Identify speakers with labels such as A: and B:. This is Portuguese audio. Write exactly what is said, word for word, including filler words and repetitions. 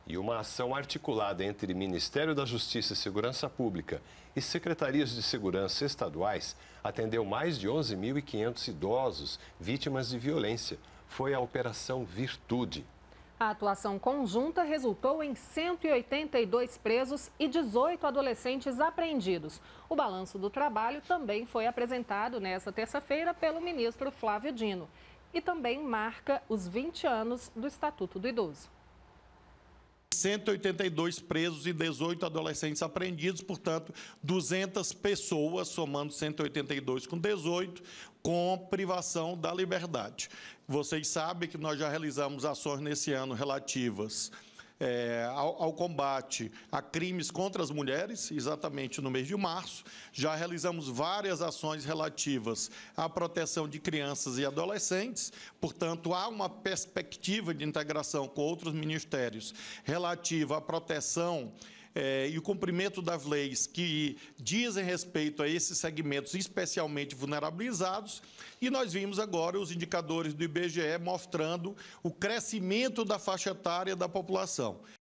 A: E uma ação articulada entre Ministério da Justiça e Segurança Pública e secretarias de segurança estaduais atendeu mais de onze mil e quinhentos idosos vítimas de violência. Foi a Operação Virtude.
B: A atuação conjunta resultou em cento e oitenta e dois presos e dezoito adolescentes apreendidos. O balanço do trabalho também foi apresentado nesta terça-feira pelo ministro Flávio Dino e também marca os vinte anos do Estatuto do Idoso.
C: cento e oitenta e dois presos e dezoito adolescentes apreendidos, portanto, duzentas pessoas, somando cento e oitenta e dois com dezoito, com privação da liberdade. Vocês sabem que nós já realizamos ações nesse ano relativas É, ao, ao combate a crimes contra as mulheres, exatamente no mês de março. Já realizamos várias ações relativas à proteção de crianças e adolescentes, portanto, há uma perspectiva de integração com outros ministérios relativa à proteção É, e o cumprimento das leis que dizem respeito a esses segmentos especialmente vulnerabilizados. E nós vimos agora os indicadores do I B G E mostrando o crescimento da faixa etária da população.